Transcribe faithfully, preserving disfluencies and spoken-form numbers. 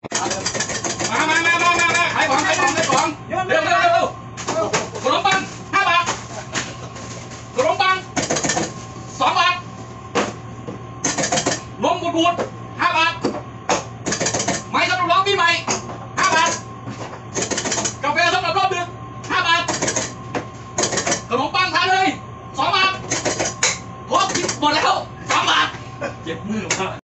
มามามามามามาขายของขายของขายของเร็วเร็วเร็วเร็วขนมปังห้าบาทขนมปังสองบาทนมบูดบูดห้าบาทไม้สำหรับร้องปีใหม่ห้าบาทกาแฟสำหรับรอบดึกห้าบาทขนมปังทานเลยสองบาทครบหมดแล้วสองบาทเจ็บมือมาก